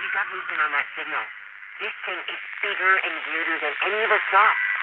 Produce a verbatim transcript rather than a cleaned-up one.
You got movement on that signal. This thing is bigger and weirder than any of us saw.